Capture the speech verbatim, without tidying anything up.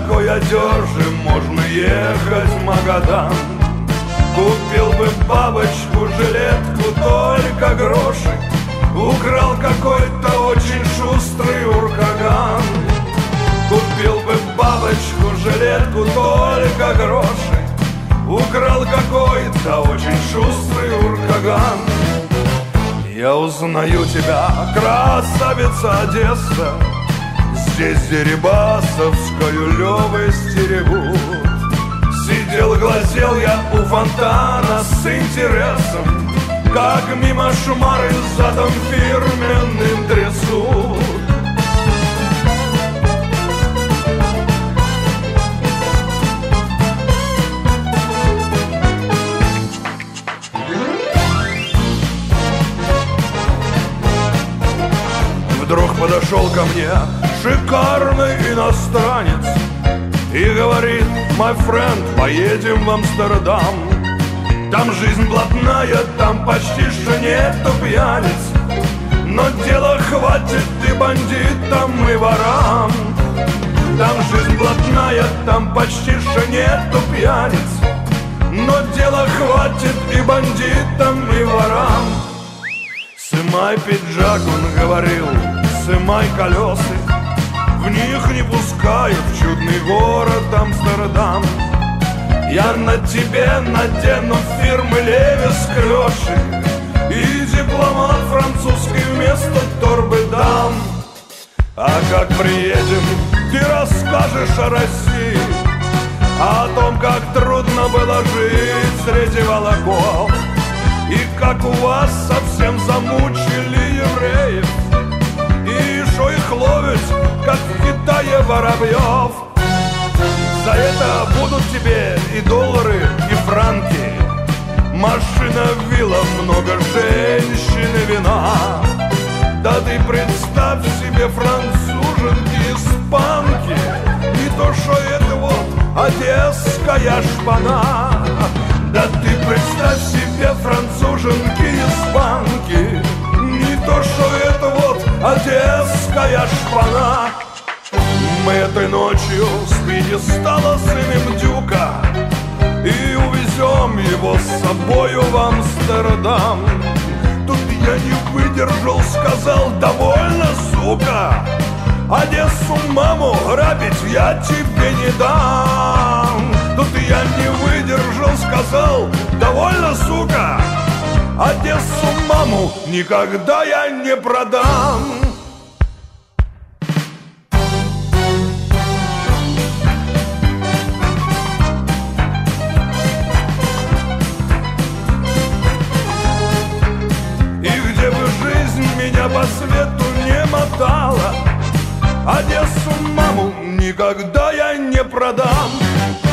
такой одежи можно ехать в Магадан. Купил бы бабочку, жилетку, только гроши украл какой-то очень шустрый уркаган. Купил бы бабочку, жилетку, только гроши украл какой-то очень шустрый уркаган. Я узнаю тебя, красавица Одесса, здесь Дерибасовскую Лёвы стерегут. Сидел, глазел я у фонтана с интересом, как мимо шмары задом фирменным трясут. Вдруг подошел ко мне шикарный иностранец и говорит: «My friend, поедем в Амстердам. Там жизнь блатная, там почти что нету пьяниц, но дела хватит и бандитам, и ворам. Там жизнь блатная, там почти что нету пьяниц, но дела хватит и бандитам, и ворам». «Сымай пиджак», он говорил, «сымай колеса, в них не пускают в чудный город Амстердам. Я на тебе надену фирмы Левис клёши и дипломат французский вместо торбы дам. А как приедем, ты расскажешь о России, о том, как трудно было жить среди волоков, и как у вас совсем замучили евреев, и шо их ловят, как в Китае воробьев. За это будут тебе и доллары, и франки, машина, вилла, много женщин и вина. Да ты представь себе француженки, испанки, и то, что это вот одесская шпана. Да ты представь себе француженки, испанки, не то, что это вот одесская шпана. Мы этой ночью с пьедестала сымем дюка и увезем его с собою в Амстердам. Тут я не выдержал, сказал: «Довольно, сука, Одессу маму грабить я тебе не дам». Тут я не выдержал, сказал: «Довольно, сука, Одессу маму никогда я не продам». По свету не мотала, Одессу маму никогда я не продам.